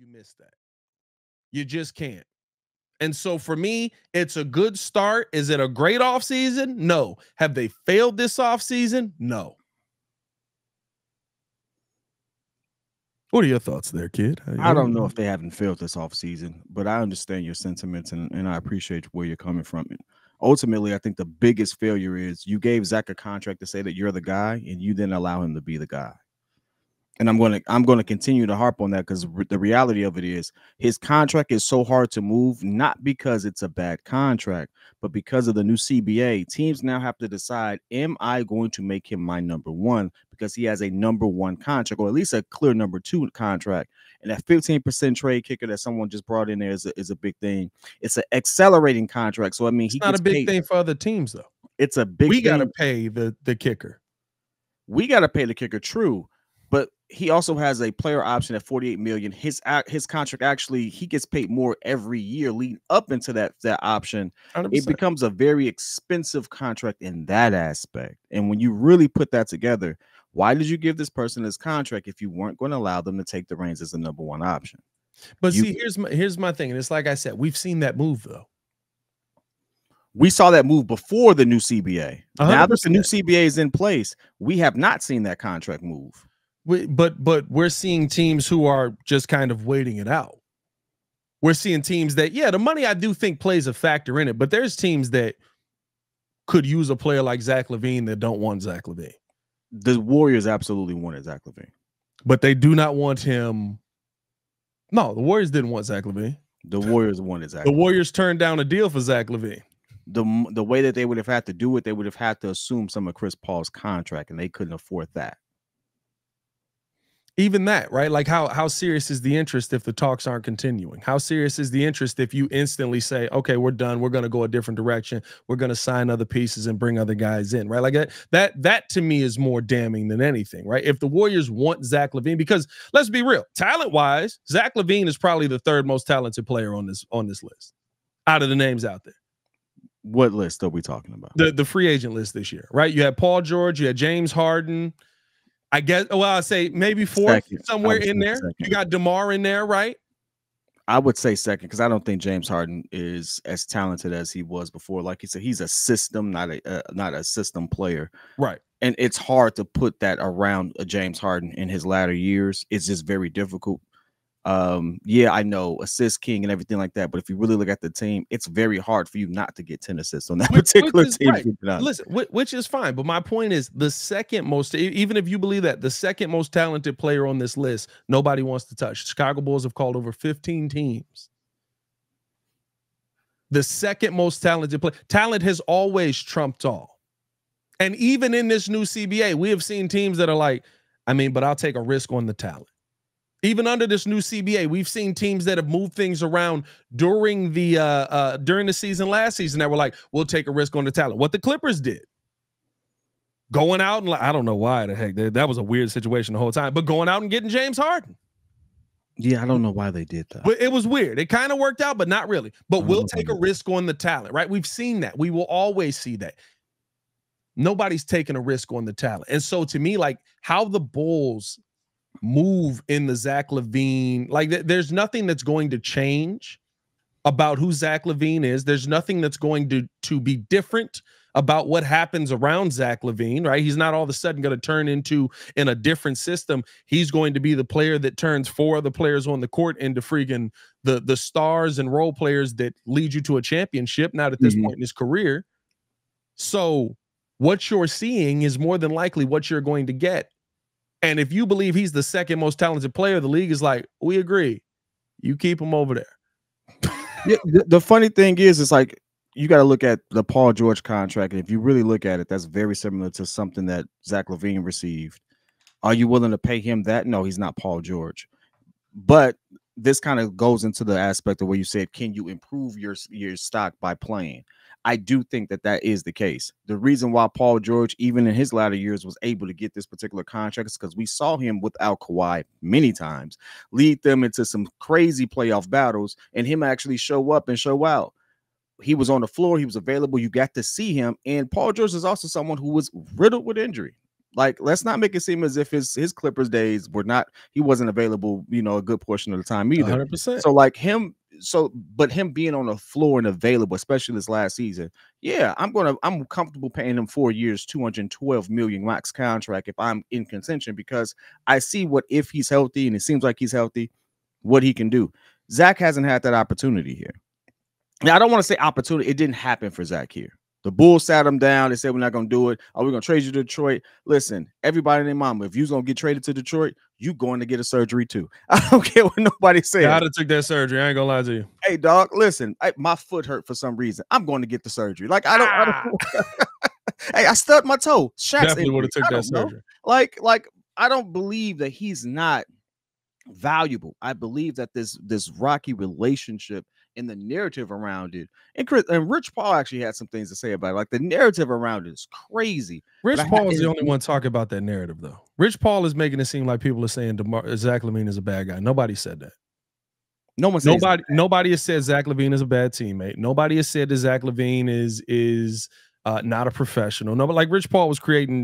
miss that. You just can't. And so for me, it's a good start. Is it a great offseason? No. Have they failed this offseason? No. What are your thoughts there, kid? I don't know if they haven't failed this offseason, but I understand your sentiments and I appreciate where you're coming from. And ultimately, I think the biggest failure is you gave Zach a contract to say that you're the guy, and you didn't allow him to be the guy. And I'm going to continue to harp on that because the reality of it is his contract is so hard to move, not because it's a bad contract, but because of the new CBA. Teams now have to decide, am I going to make him my number one because he has a number one contract, or at least a clear number two contract. And that 15% trade kicker that someone just brought in there is a big thing. It's an accelerating contract. So I mean, it's not a big thing for other teams, though. It's a big thing. We got to pay the kicker. We got to pay the kicker, true. But he also has a player option at $48 million. His contract, actually, he gets paid more every year leading up into that option. 100%. It becomes a very expensive contract in that aspect. And when you really put that together, why did you give this person this contract if you weren't going to allow them to take the reins as the number one option? But see, here's my thing. And it's like I said, we've seen that move, though. We saw that move before the new CBA. 100%. Now that the new CBA is in place, we have not seen that contract move. But we're seeing teams who are just kind of waiting it out. We're seeing teams that, yeah, the money I do think plays a factor in it, but there's teams that could use a player like Zach LaVine that don't want Zach LaVine. The Warriors absolutely wanted Zach LaVine. But they do not want him. No, the Warriors didn't want Zach LaVine. The Warriors wanted Zach. The Warriors turned down a deal for Zach LaVine. The way that they would have had to do it, they would have had to assume some of Chris Paul's contract, and they couldn't afford that. Even that, right? Like how serious is the interest if the talks aren't continuing? How serious is the interest if you instantly say, okay, we're done. We're going to go a different direction. We're going to sign other pieces and bring other guys in, right? Like that to me is more damning than anything, right? If the Warriors want Zach LaVine, because let's be real, talent-wise, Zach LaVine is probably the third most talented player on this list out of the names out there. What list are we talking about? The free agent list this year, right? You had Paul George, you had James Harden. I guess, well, I'll say maybe fourth, somewhere in there. Second. You got DeMar in there, right? I would say second because I don't think James Harden is as talented as he was before. Like you said, he's a system, not a system player. Right. And it's hard to put that around a James Harden in his latter years. It's just very difficult. Yeah, I know, assist king and everything like that, but if you really look at the team, it's very hard for you not to get 10 assists on that particular team. Right. Listen, which is fine, but my point is the second most, even if you believe that, the second most talented player on this list, nobody wants to touch. Chicago Bulls have called over 15 teams. The second most talented player. Talent has always trumped all. And even in this new CBA, we have seen teams that are like, I mean, but I'll take a risk on the talent. Even under this new CBA, we've seen teams that have moved things around during the season last season that were like, we'll take a risk on the talent. What the Clippers did. Going out and I don't know why the heck that was a weird situation the whole time, but going out and getting James Harden. Yeah, I don't know why they did that. But it was weird. It kind of worked out, but not really. But we'll take a risk on the talent, right? We've seen that. We will always see that. Nobody's taking a risk on the talent. And so to me, like how the Bulls move in the Zach LaVine, like there's nothing that's going to change about who Zach LaVine is. There's nothing that's going to be different about what happens around Zach LaVine, right? He's not all of a sudden going to turn into, in a different system, he's going to be the player that turns four other players on the court into freaking the stars and role players that lead you to a championship, not at this point in his career. So what you're seeing is more than likely what you're going to get. And if you believe he's the second most talented player, the league is like, we agree. You keep him over there. Yeah, the funny thing is, it's like you got to look at the Paul George contract. And if you really look at it, that's very similar to something that Zach LaVine received. Are you willing to pay him that? No, he's not Paul George. But this kind of goes into the aspect of where you said, can you improve your stock by playing? I do think that is the case. The reason why Paul George, even in his latter years, was able to get this particular contract is because we saw him without Kawhi many times lead them into some crazy playoff battles and him actually show up and show out. He was on the floor. He was available. You got to see him. And Paul George is also someone who was riddled with injury. Like, let's not make it seem as if his Clippers days were not, he wasn't available, you know, a good portion of the time either. 100%. So like but him being on the floor and available, especially this last season, yeah, I'm comfortable paying him 4 years, 212 million max contract if I'm in contention, because I see what, if he's healthy, and it seems like he's healthy, what he can do. Zach hasn't had that opportunity here. Now, I don't want to say opportunity. It didn't happen for Zach here. The Bulls sat him down. They said, we're not going to do it. Are we going to trade you to Detroit? Listen, everybody and their mama, if you're going to get traded to Detroit, you going to get a surgery too. I don't care what nobody says. I'd have took that surgery. I ain't going to lie to you. Hey, dog, listen, my foot hurt for some reason. I'm going to get the surgery. Like, I don't hey, I stubbed my toe. Shaq's definitely would have took that surgery. Like, I don't believe that he's not valuable. I believe that this rocky relationship and the narrative around it, and Rich Paul actually had some things to say about it. Like, the narrative around it is crazy. Rich Paul is the only one talking about that narrative, though. Rich Paul is making it seem like people are saying Zach LaVine is a bad guy. Nobody said that. Nobody has said Zach LaVine is a bad teammate. Nobody has said that Zach LaVine is not a professional. No, but like Rich Paul was creating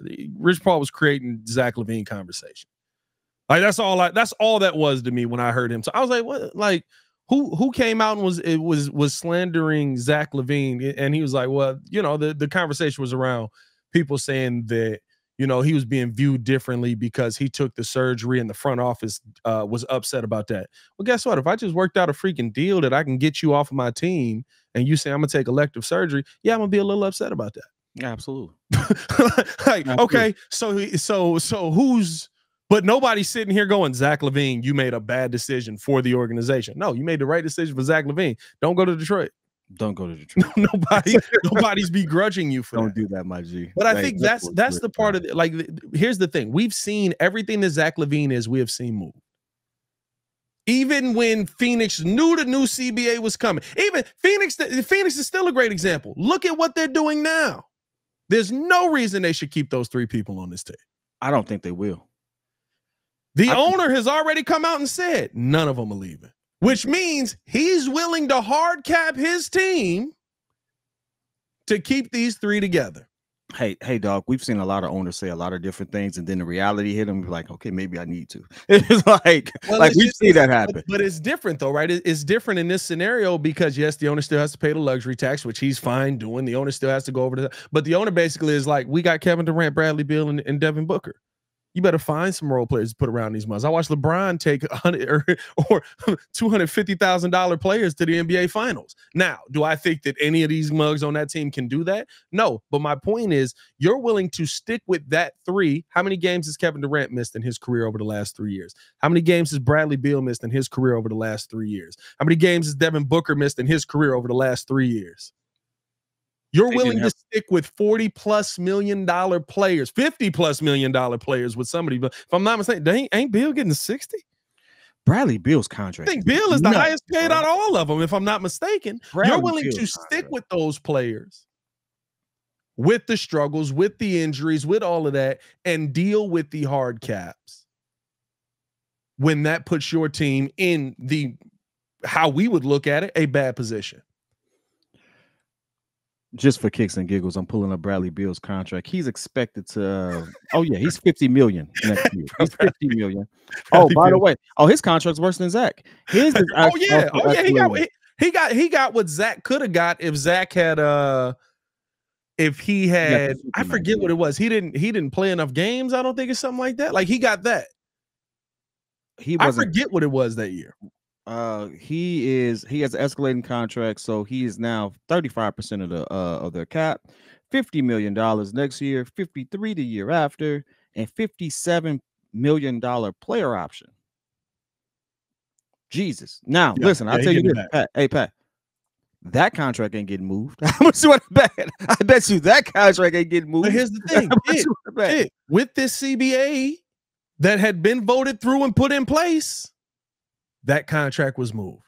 Zach LaVine conversation. Like, that's all that was to me when I heard him. So I was like, what? Like, who came out and was slandering Zach LaVine? And he was like, well, you know, the conversation was around people saying that, you know, he was being viewed differently because he took the surgery and the front office was upset about that. Well, guess what? If I just worked out a freaking deal that I can get you off of my team and you say I'm gonna take elective surgery, yeah, I'm gonna be a little upset about that. Yeah, absolutely. Like, absolutely. Okay, so who's, but nobody's sitting here going, Zach LaVine, you made a bad decision for the organization. No, you made the right decision for Zach LaVine. Don't go to Detroit. Don't go to Detroit. Nobody's begrudging you for Don't do that, my G. But I think that's the part of it. Like, here's the thing. We've seen everything that Zach LaVine is, we have seen move. Even when Phoenix knew the new CBA was coming. Even Phoenix is still a great example. Look at what they're doing now. There's no reason they should keep those three people on this team. I don't think they will. The owner has already come out and said none of them are leaving, which means he's willing to hard cap his team to keep these three together. Hey, dog, we've seen a lot of owners say a lot of different things, and then the reality hit them, like, okay, maybe I need to. It's like we see that happen. But it's different, though, right? It's different in this scenario because, yes, the owner still has to pay the luxury tax, which he's fine doing. The owner still has to go over to that. But the owner basically is like, we got Kevin Durant, Bradley Beal, and Devin Booker. You better find some role players to put around these months. I watched LeBron take $100 or $250,000 players to the NBA Finals. Now, do I think that any of these mugs on that team can do that? No. But my point is, you're willing to stick with that three. How many games has Kevin Durant missed in his career over the last 3 years? How many games has Bradley Beal missed in his career over the last 3 years? How many games has Devin Booker missed in his career over the last 3 years? You're willing to stick with $40+ million players, $50+ million players with somebody. But if I'm not mistaken, ain't Beal getting 60? Bradley Beal's contract. I think Beal is the highest paid out of all of them, if I'm not mistaken. You're willing to stick with those players, with the struggles, with the injuries, with all of that, and deal with the hard caps when that puts your team in the, how we would look at it, a bad position. Just for kicks and giggles, I'm pulling up Bradley Beal's contract. He's expected to, he's $50 million next year. He's $50 million. Oh, by the way, his contract's worse than Zach. His is he got what Zach could have got if Zach had if he had, I forget what it was. He didn't play enough games. I don't think it's something like that. Like, he got that. I forget what it was that year. He has an escalating contract, so he is now 35% of their cap, $50 million next year, 53 the year after, and $57 million player option. Jesus. Now, listen, I'll tell you this, Pat. Hey, Pat, that contract ain't getting moved. How much you want to bet? I bet you that contract ain't getting moved. But here's the thing, with this CBA that had been voted through and put in place, that contract was moved.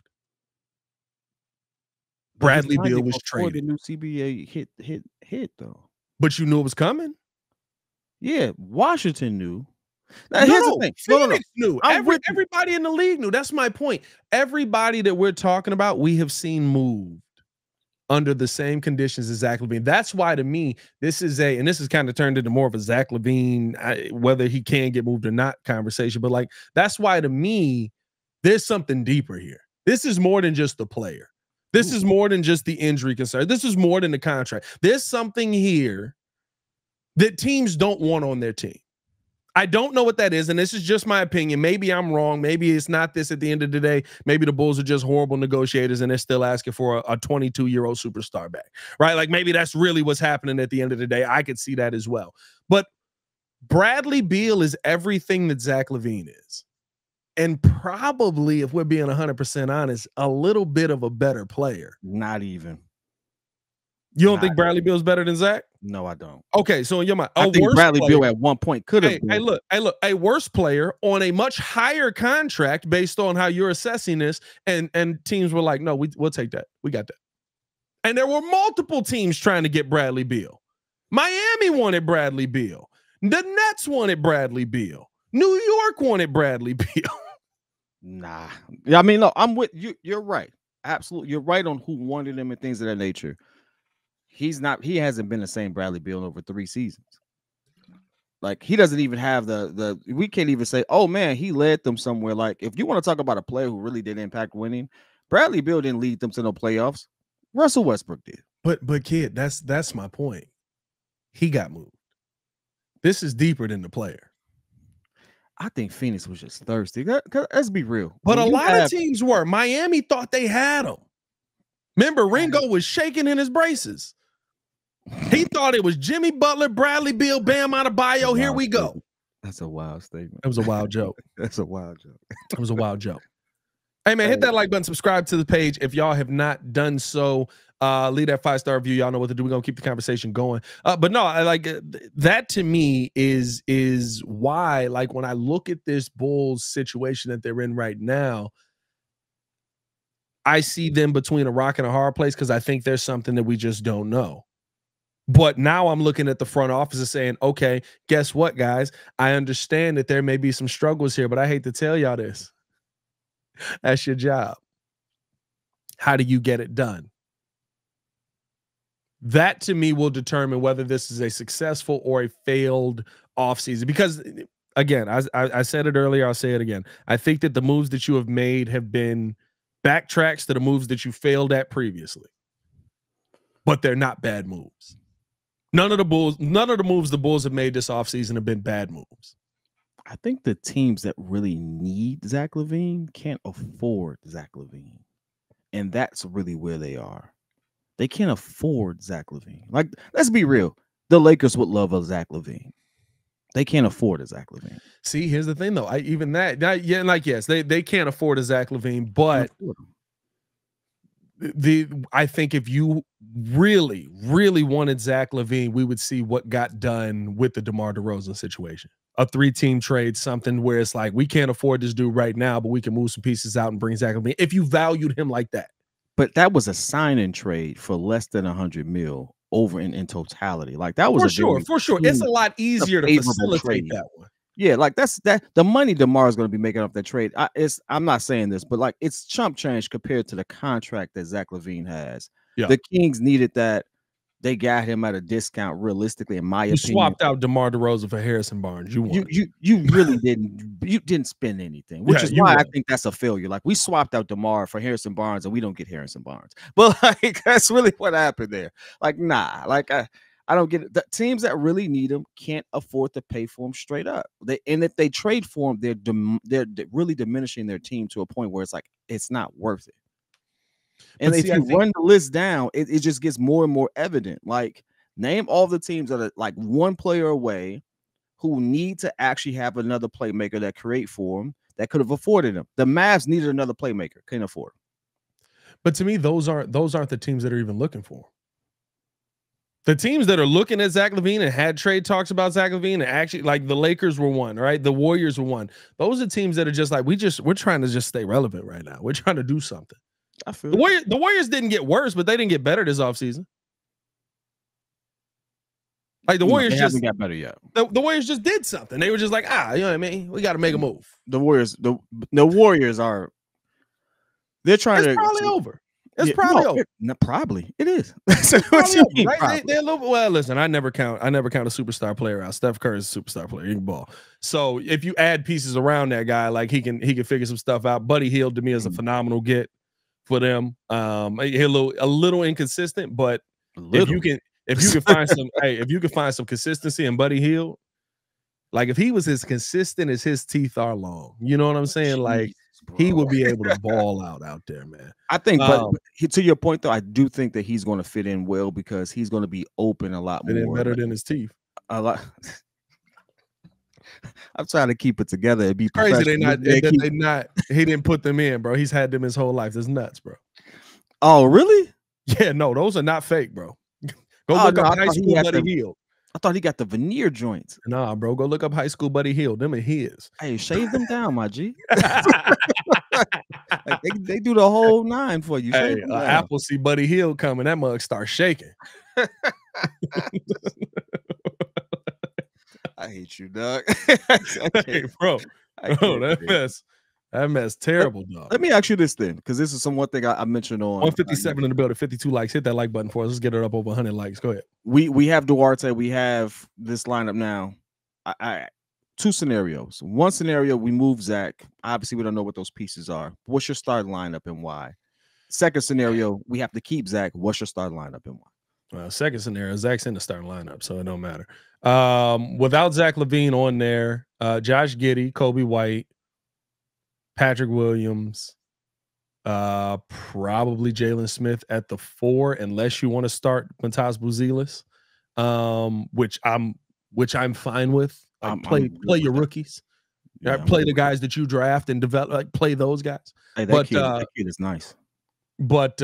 Bradley Beal was traded. The new CBA hit though. But you knew it was coming. Yeah, Washington knew. Now, here's the thing. Phoenix knew. Everybody in the league knew. That's my point. Everybody that we're talking about, we have seen moved under the same conditions as Zach LaVine. That's why, to me, this is kind of turned into more of a Zach LaVine, whether he can get moved or not conversation. But like, that's why, to me, there's something deeper here. This is more than just the player. This is more than just the injury concern. This is more than the contract. There's something here that teams don't want on their team. I don't know what that is, and this is just my opinion. Maybe I'm wrong. Maybe it's not this at the end of the day. Maybe the Bulls are just horrible negotiators, and they're still asking for a 22-year-old superstar back, right? Like, maybe that's really what's happening at the end of the day. I could see that as well. But Bradley Beal is everything that Zach LaVine is. And probably, if we're being 100% honest, a little bit of a better player. Not even. You don't think Bradley Beal's better than Zach? No, I don't. Okay, so in your mind, I think Bradley Beal at one point could have been. Hey, look, a worse player on a much higher contract based on how you're assessing this, and teams were like, no, we'll take that. We got that. And there were multiple teams trying to get Bradley Beal. Miami wanted Bradley Beal. The Nets wanted Bradley Beal. New York wanted Bradley Beal. Nah. I mean, no, I'm with you. You're right. Absolutely. You're right on who wanted him and things of that nature. He hasn't been the same Bradley Beal in over 3 seasons. Like, he doesn't even have we can't even say, oh man, he led them somewhere. Like, if you want to talk about a player who really did impact winning, Bradley Beal didn't lead them to no playoffs. Russell Westbrook did. But kid, that's my point. He got moved. This is deeper than the player. I think Phoenix was just thirsty. Let's be real. But a lot of teams were. Miami thought they had him. Remember, Ringo was shaking in his braces. He thought it was Jimmy Butler, Bradley Beal, Bam Adebayo. Here we go. That's a wild statement. It was a wild joke. That's a wild joke. It was a wild joke. Hey, man, hit that like button, subscribe to the page if y'all have not done so. Leave that 5-star review. Y'all know what to do. We're gonna keep the conversation going. But no, I like that. To me is why, like, when I look at this Bulls situation that they're in right now, I see them between a rock and a hard place because I think there's something that we just don't know. But now I'm looking at the front office and saying, okay, guess what, guys? I understand that there may be some struggles here, but I hate to tell y'all this. That's your job. How do you get it done? That, to me, will determine whether this is a successful or a failed offseason. Because, again, I said it earlier, I'll say it again. I think that the moves that you have made have been backtracks to the moves that you failed at previously. But they're not bad moves. None of the moves the Bulls have made this offseason have been bad moves. I think the teams that really need Zach LaVine can't afford Zach LaVine. And that's really where they are. They can't afford Zach LaVine. Like, let's be real. The Lakers would love a Zach LaVine. They can't afford a Zach LaVine. See, here's the thing, though. Yes, they can't afford a Zach LaVine, but I think if you really, really wanted Zach LaVine, we would see what got done with the DeMar DeRozan situation. A 3-team trade, something where it's like, we can't afford this dude right now, but we can move some pieces out and bring Zach LaVine if you valued him like that. But that was a sign-in trade for less than $100 million over in totality. Like, that was for sure. It's a lot easier to facilitate that one. Yeah, like that's the money DeMar is going to be making off that trade. I'm not saying this, but like, it's chump change compared to the contract that Zach LaVine has. Yeah. The Kings needed that. They got him at a discount, realistically, in my opinion. You swapped out DeMar DeRozan for Harrison Barnes. You really didn't. You didn't spend anything, which is why I think that's a failure. Like, we swapped out DeMar for Harrison Barnes, and we don't get Harrison Barnes. But like, that's really what happened there. Like, nah. Like, I don't get it. The teams that really need him can't afford to pay for him straight up. And if they trade for him, they're really diminishing their team to a point where it's like, it's not worth it. And if you run the list down, it just gets more and more evident. Like, name all the teams that are like one player away who need to actually have another playmaker that create for them that could have afforded him. The Mavs needed another playmaker, couldn't afford him. But to me, those aren't the teams that are even looking for him. The teams that are looking at Zach LaVine and had trade talks about Zach LaVine, and actually, like, the Lakers were one, right? The Warriors were one. Those are teams that are just like, we're trying to just stay relevant right now. We're trying to do something. I feel the Warriors didn't get worse, but they didn't get better this offseason. Like, the Warriors just got better yet. The Warriors just did something. They were just like, you know what I mean? We got to make a move. The Warriors are they're trying it's probably over. It's probably over. Probably it is. What you mean, right? They're a little, well, listen, I never count a superstar player out. Steph Curry is a superstar player. He can ball. So if you add pieces around that guy, like he can figure some stuff out. Buddy Hield to me is a phenomenal get for them. A little inconsistent, but if you can find some if you can find some consistency in Buddy Hield, like if he was as consistent as his teeth are long, you know what I'm saying? Like he would be able to ball out there, man. I think, but to your point though, I do think that he's going to fit in well because he's going to be open a lot more. Better than his teeth. A lot. I'm trying to keep it together. It'd be crazy. They not. He didn't put them in, bro. He's had them his whole life. That's nuts, bro. Oh, really? Yeah, no, those are not fake, bro. Go look up high school Buddy Hield. I thought he got the veneer joints. Nah, bro. Go look up high school Buddy Hield. Them are his. Hey, shave them down, my G. Like they do the whole 9 for you. Hey, Apple see Buddy Hield coming. That mug starts shaking. I hate you, Doug. Hey, bro, that mess terrible, dog. Let me ask you this then, because this is one thing I mentioned on 157 in the building, 52 likes. Hit that like button for us. Let's get it up over 100 likes. Go ahead. We have Duarte. We have this lineup now. Two scenarios. One scenario, we move Zach. Obviously, we don't know what those pieces are. What's your starting lineup and why? Second scenario, we have to keep Zach. What's your starting lineup and why? Second scenario, Zach's in the starting lineup, so it don't matter. Without Zach LaVine on there, Josh Giddey, Kobe White, Patrick Williams, probably Jalen Smith at the 4, unless you want to start Mataz Buzelis, which I'm fine with. Play your rookies. Yeah, play the guys that you draft and develop. Like play those guys. Hey, that kid is nice. But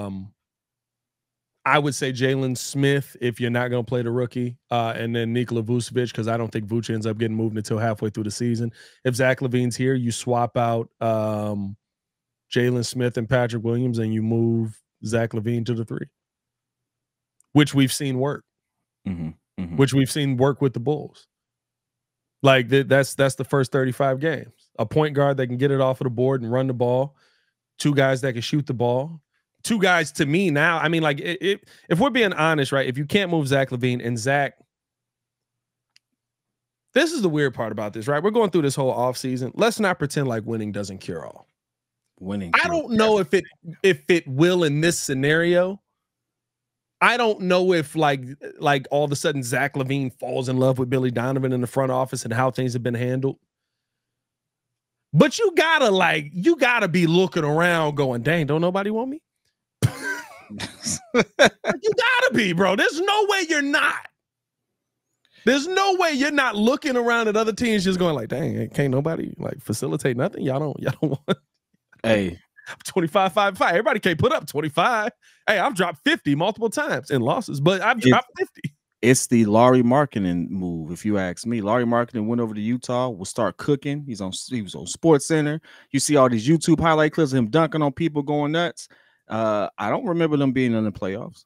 I would say Jalen Smith if you're not going to play the rookie, and then Nikola Vucevic because I don't think Vuce ends up getting moved until halfway through the season. If Zach LaVine's here, you swap out Jalen Smith and Patrick Williams, and you move Zach LaVine to the 3, which we've seen work. Which we've seen work with the Bulls. Like that's the first 35 games. A point guard that can get it off of the board and run the ball. 2 guys that can shoot the ball. 2 guys to me now. I mean, like if we're being honest, right? If you can't move Zach LaVine and Zach, this is the weird part about this, right? We're going through this whole offseason. Let's not pretend like winning doesn't cure all. I don't know if it will in this scenario. I don't know if like all of a sudden Zach LaVine falls in love with Billy Donovan in the front office and how things have been handled. But you gotta be looking around going, dang, don't nobody want me? You gotta be, bro. There's no way you're not. There's no way you're not looking around at other teams just going like, dang, can't nobody like facilitate nothing. Y'all don't want. Hey. 25, 5. Everybody can't put up 25. Hey, I've dropped 50 multiple times in losses, but I've dropped 50. It's the Lauri Markkanen move, if you ask me. Lauri Markkanen went over to Utah, will start cooking. He was on Sports Center. You see all these YouTube highlight clips of him dunking on people, going nuts. I don't remember them being in the playoffs.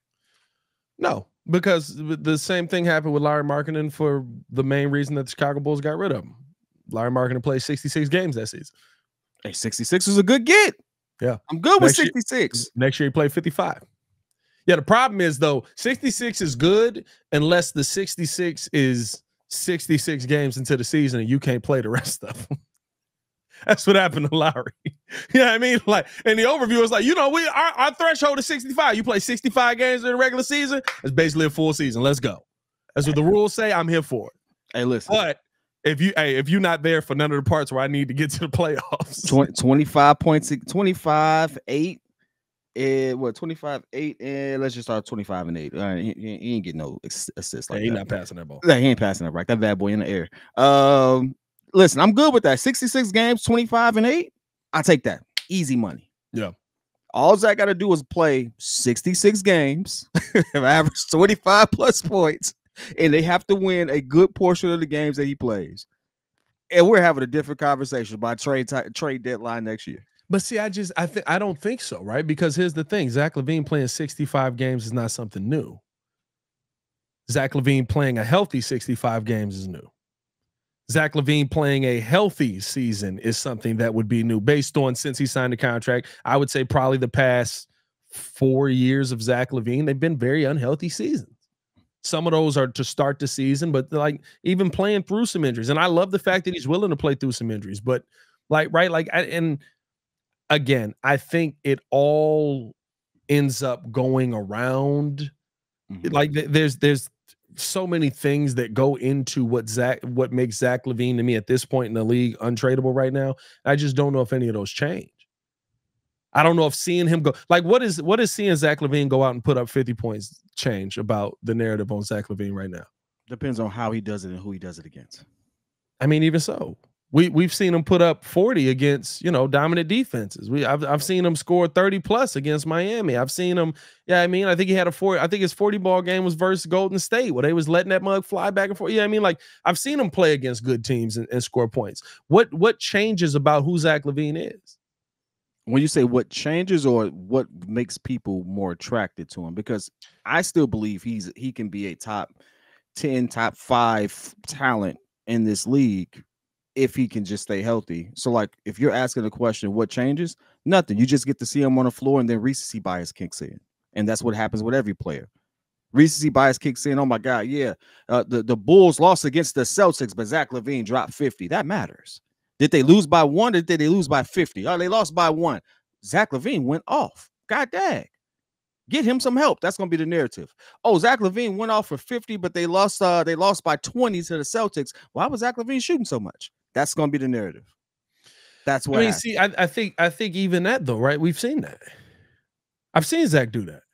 No, because the same thing happened with Lauri Markkanen for the main reason that the Chicago Bulls got rid of him. Lauri Markkanen played 66 games that season. Hey, 66 was a good get. Yeah. I'm good with 66. Next year he played 55. Yeah, the problem is, though, 66 is good unless the 66 is 66 games into the season and you can't play the rest of them. That's what happened to Lowry. You know what I mean? Like, and the overview was like, our threshold is 65. You play 65 games in the regular season, it's basically a full season. Let's go. That's what the rules say. I'm here for it. Hey, listen. But if you're not there for none of the parts where I need to get to the playoffs, 25 points, 25-8, and 25-8, and let's just start 25-8. He ain't getting no assists like that. He's not passing that ball. He ain't passing that right. That bad boy in the air. Listen, I'm good with that. 66 games, 25-8. I take that. Easy money. Yeah. All Zach got to do is play 66 games, average 25 plus points, and they have to win a good portion of the games that he plays. And we're having a different conversation about trade deadline next year. But see, I don't think so, right? Because here's the thing: Zach LaVine playing 65 games is not something new. Zach LaVine playing a healthy 65 games is new. Zach LaVine playing a healthy season is something that would be new based on since he signed the contract. I would say probably the past 4 years of Zach LaVine, they've been very unhealthy seasons. Some of those are to start the season, but like even playing through some injuries. And I love the fact that he's willing to play through some injuries. But like, right, like, and again, I think it all ends up going around. Like there's so many things that go into what makes Zach LaVine to me at this point in the league untradeable right now. I just don't know if any of those change. I don't know if seeing him go, like, what is seeing Zach LaVine go out and put up 50 points change about the narrative on Zach LaVine right now? Depends on how he does it and who he does it against. I mean, even so, we've seen him put up 40 against, you know, dominant defenses. I've seen him score 30 plus against Miami. I've seen him. Yeah, I mean, I think he had I think his 40 ball game was versus Golden State, where they was letting that mug fly back and forth. Yeah, I mean, like, I've seen him play against good teams and score points. What changes about who Zach LaVine is? When you say what changes or what makes people more attracted to him, because I still believe he can be a top 10, top 5 talent in this league if he can just stay healthy. So, like, if you're asking the question, what changes? Nothing. You just get to see him on the floor, and then recency bias kicks in, and that's what happens with every player. Recency bias kicks in. Oh my God, yeah. The Bulls lost against the Celtics, but Zach LaVine dropped 50. That matters. Did they lose by 1 or did they lose by 50? Oh, they lost by 1. Zach LaVine went off. God dang. Get him some help. That's going to be the narrative. Oh, Zach LaVine went off for 50, but they lost by 20 to the Celtics. Why was Zach LaVine shooting so much? That's going to be the narrative. That's what I mean, see, I think even that though, right? We've seen that. I've seen Zach do that.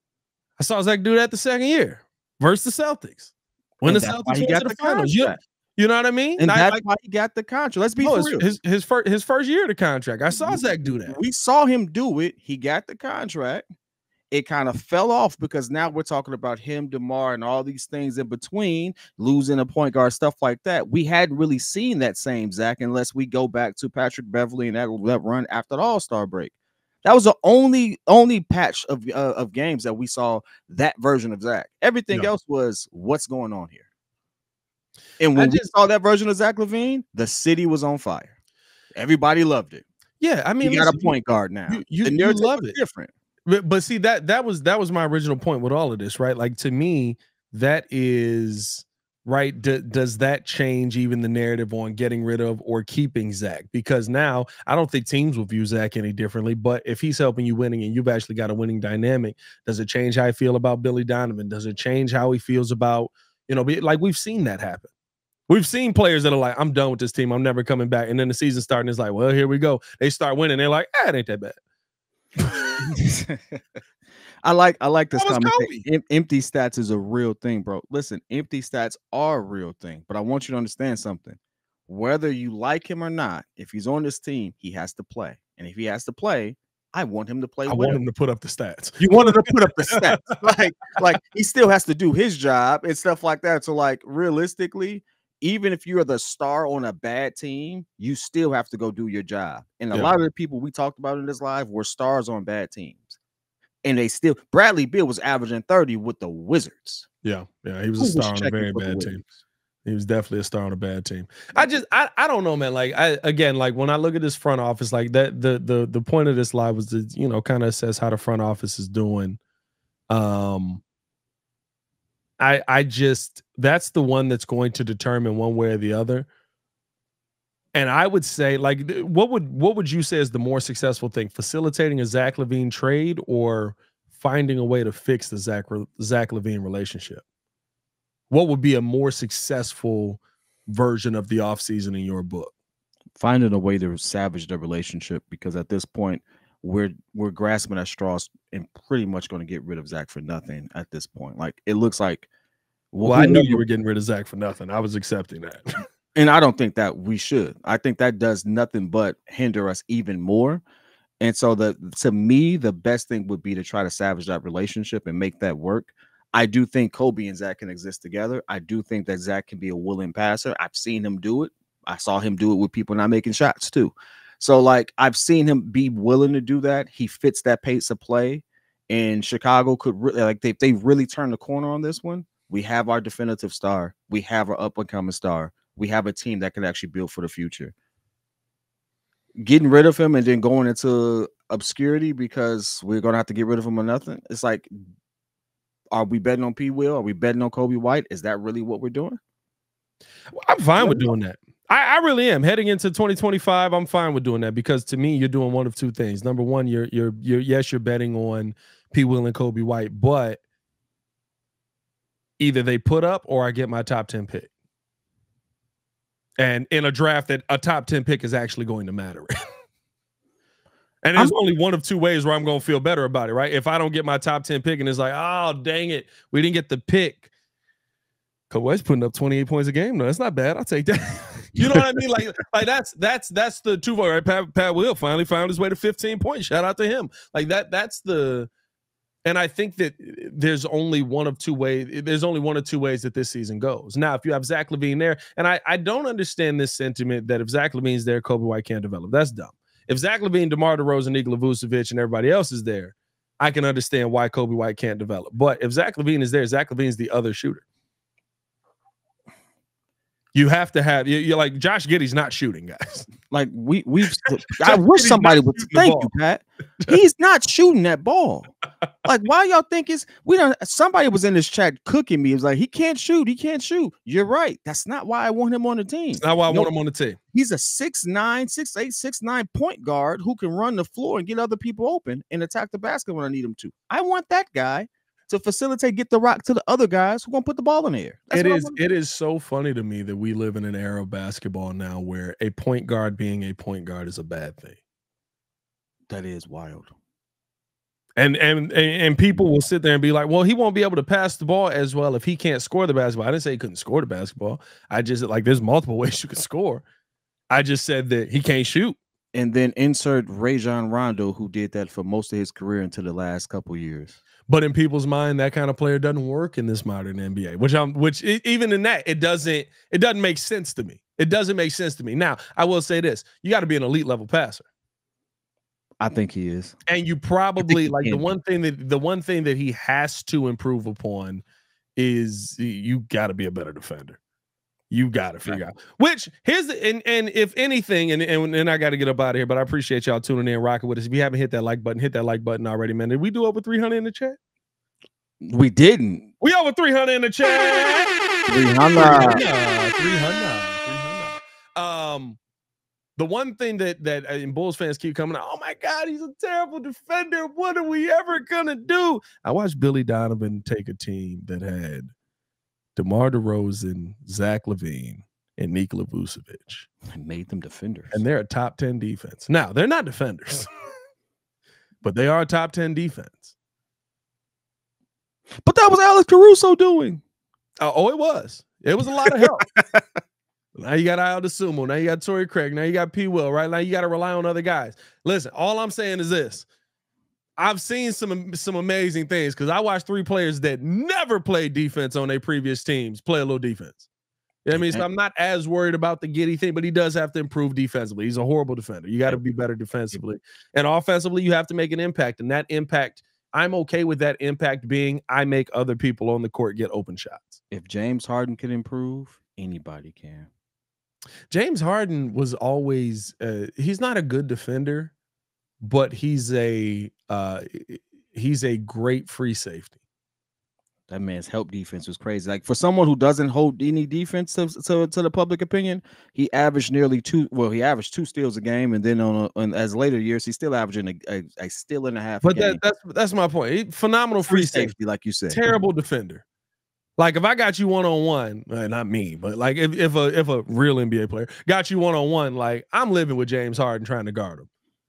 I saw Zach do that the second year versus the Celtics. When the Celtics went to the finals. You know what I mean? And that's why he got the contract. Let's be real. His first year of the contract. I saw Zach do that. We saw him do it. He got the contract. It kind of fell off because now we're talking about him, DeMar, and all these things in between, losing a point guard, stuff like that. We hadn't really seen that same Zach unless we go back to Patrick Beverley and that run after the All-Star break. That was the only patch of games that we saw that version of Zach. Everything else was what's going on here. And when we saw that version of Zach LaVine, the city was on fire. Everybody loved it. Yeah, I mean, you got a point guard now. You love it. Different. But see, that was my original point with all of this, right? Like, to me, that is right. Does that change even the narrative on getting rid of or keeping Zach? Because now I don't think teams will view Zach any differently. But if he's helping you winning and you've actually got a winning dynamic, does it change how I feel about Billy Donovan? Does it change how he feels about, you know, like, we've seen that happen. We've seen players that are like, I'm done with this team. I'm never coming back. And then the season starting is like, well, here we go. They start winning. They're like, it ain't that bad. I like this comment. Empty stats is a real thing, bro. Listen, empty stats are a real thing, but I want you to understand something. Whether you like him or not, if he's on this team, he has to play. And if he has to play, I want him to play. I want him to put up the stats. You want him to put up the stats. like he still has to do his job and stuff like that. So, like, realistically, even if you're the star on a bad team, you still have to go do your job. And a lot of the people we talked about in this live were stars on bad teams. And they still, Bradley Beal was averaging 30 with the Wizards. Yeah. He was a star on a very bad team. He was definitely a star on a bad team. I don't know, man. Like, like, when I look at this front office, like, that the point of this live was to, you know, kind of assess how the front office is doing. That's the one that's going to determine one way or the other. And I would say, like, what would you say is the more successful thing? Facilitating a Zach LaVine trade or finding a way to fix the Zach LaVine relationship? What would be a more successful version of the offseason in your book? Finding a way to salvage the relationship, because at this point, we're grasping at straws and pretty much going to get rid of Zach for nothing at this point. Like, it looks like. Well, I knew you were getting rid of Zach for nothing. I was accepting that. And I don't think that we should. I think that does nothing but hinder us even more. And so to me, the best thing would be to try to salvage that relationship and make that work. I do think Kobe and Zach can exist together. I do think that Zach can be a willing passer. I've seen him do it. I saw him do it with people not making shots too. So, like, I've seen him be willing to do that. He fits that pace of play. And Chicago could really, like, if they really turn the corner on this one, we have our definitive star. We have our up-and-coming star. We have a team that can actually build for the future. Getting rid of him and then going into obscurity because we're gonna have to get rid of him or nothing. It's like, are we betting on P. Will? Are we betting on Kobe White? Is that really what we're doing? Well, I'm fine with doing that. I really am. Heading into 2025, I'm fine with doing that because to me, you're doing one of two things. Number one, you're betting on P. Will and Kobe White, but either they put up or I get my top 10 pick. And in a draft that a top 10 pick is actually going to matter. And there's only one of two ways where I'm going to feel better about it, right? If I don't get my top 10 pick and it's like, oh, dang it, we didn't get the pick. Kobe White's putting up 28 points a game. No, that's not bad. I'll take that. You know what I mean? Like that's the two way, right? Pat Will finally found his way to 15 points. Shout out to him. Like that's the, and I think that there's only one of two ways. There's only one or two ways that this season goes. Now, if you have Zach LaVine there, and I don't understand this sentiment that if Zach LaVine's there, Kobe White can't develop. That's dumb. If Zach LaVine, DeMar DeRozan, Nikola Vucevic, and everybody else is there, I can understand why Kobe White can't develop. But if Zach LaVine is there, Zach LaVine's the other shooter. You have to have you're like Josh Giddey's not shooting, guys. Like we've I wish somebody would thank you, Pat. He's not shooting that ball. Like, why y'all think somebody was in this chat cooking me. It was like, he can't shoot. You're right. That's not why I want him on the team. That's not why I want him on the team. He's a 6'9, 6'8, 6'9 point guard who can run the floor and get other people open and attack the basket when I need him to. I want that guy to facilitate, get the rock to the other guys who are going to put the ball in the air. It is so funny to me that we live in an era of basketball now where a point guard being a point guard is a bad thing. That is wild. And people will sit there and be like, well, he won't be able to pass the ball as well if he can't score the basketball. I didn't say he couldn't score the basketball. I just like there's multiple ways you can score. I just said that he can't shoot. And then insert Rajon Rondo, who did that for most of his career until the last couple years. But in people's mind, that kind of player doesn't work in this modern NBA, even in that, it doesn't make sense to me. It doesn't make sense to me. Now, I will say this. You got to be an elite level passer. I think he is. And you probably like the one thing that he has to improve upon is you got to be a better defender. You got to figure out which and if anything, and I got to get up out of here, but I appreciate y'all tuning in, rocking with us. If you haven't hit that like button already, man. Did we do over 300 in the chat? We didn't. We over 300 in the chat. 300. The one thing that and Bulls fans keep coming out, oh my God, he's a terrible defender. What are we ever gonna do? I watched Billy Donovan take a team that had DeMar DeRozan, Zach LaVine, and Nikola Vucevic. And made them defenders. And they're a top 10 defense. Now, they're not defenders, but they are a top 10 defense. But that was Alex Caruso doing. Oh, it was. It was a lot of help. Now you got Ayo Dosunmu. Now you got Torrey Craig. Now you got P. Will, right? Now you got to rely on other guys. Listen, all I'm saying is this. I've seen some amazing things because I watched three players that never played defense on their previous teams play a little defense. You know what I mean? So I'm not as worried about the Giddey thing, but he does have to improve defensively. He's a horrible defender. You got to be better defensively. And offensively, you have to make an impact. And that impact, I'm okay with that impact being I make other people on the court get open shots. If James Harden can improve, anybody can. James Harden was always he's not a good defender, but he's a great free safety. That man's help defense was crazy. Like for someone who doesn't hold any defense to the public opinion, he averaged nearly he averaged 2 steals a game, and then on as later years, he's still averaging a steal and a half. But that's my point. Phenomenal free safety, like you said. Terrible defender. Like if I got you one-on-one, not me, but like if a real NBA player got you one-on-one, like I'm living with James Harden trying to guard him.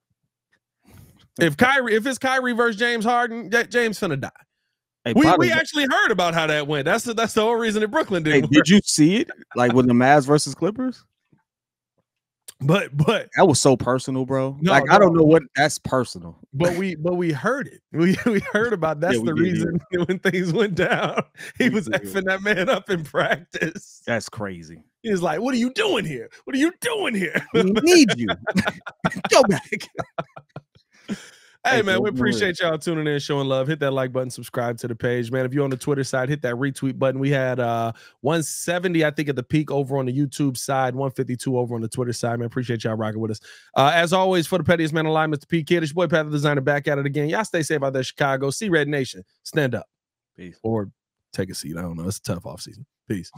If it's Kyrie versus James Harden, James finna die. Hey, we actually heard about how that went. That's the whole reason that Brooklyn didn't. Hey, did you see it? Like with the Mavs versus Clippers? But that was so personal, bro. I don't know what that's personal. But we heard it. We heard about that's the reason when things went down. He was effing that man up in practice. That's crazy. He was like, "What are you doing here? What are you doing here? We need you. Go back." Hey, man, we appreciate y'all tuning in, showing love. Hit that like button, subscribe to the page, man. If you're on the Twitter side, hit that retweet button. We had 170, I think, at the peak over on the YouTube side, 152 over on the Twitter side, man. Appreciate y'all rocking with us. As always, for the pettiest man alive, Mr. P. Kid, it's your boy, Pat the Designer, back at it again. Y'all stay safe out there, Chicago. See Red Nation. Stand up. Peace. Or take a seat. I don't know. It's a tough offseason. Peace.